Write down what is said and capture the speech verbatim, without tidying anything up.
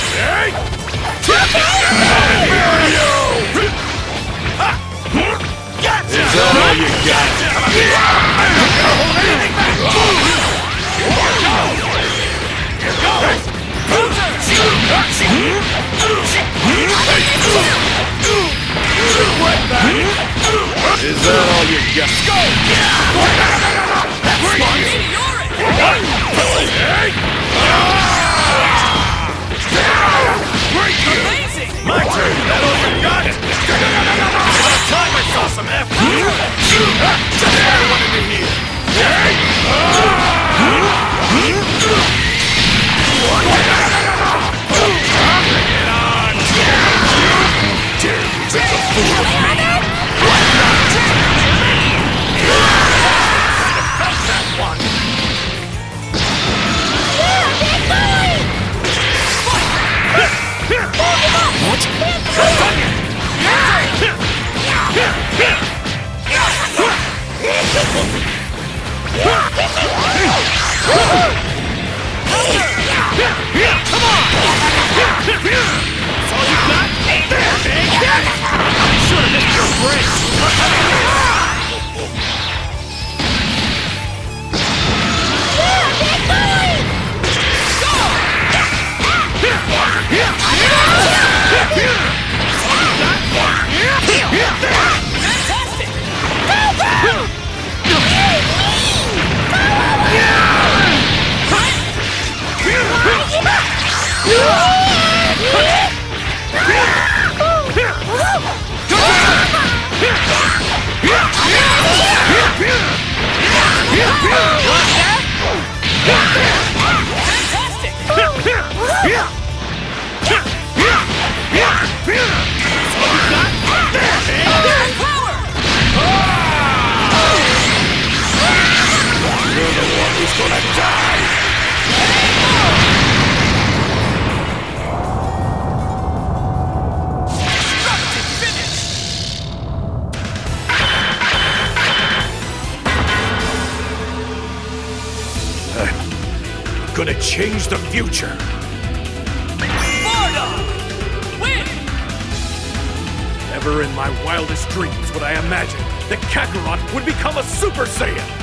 Is that all you got? Is that all you got? Go! That's one! Amazing! My turn! That all you got? About time I saw some F! Everyone in the here! Bring it on! Dare you make a fool of me? That one! What? Come on! That's all you got? I should have missed your break! Gonna change the future! Bardock! Win! Never in my wildest dreams would I imagine that Kakarot would become a Super Saiyan!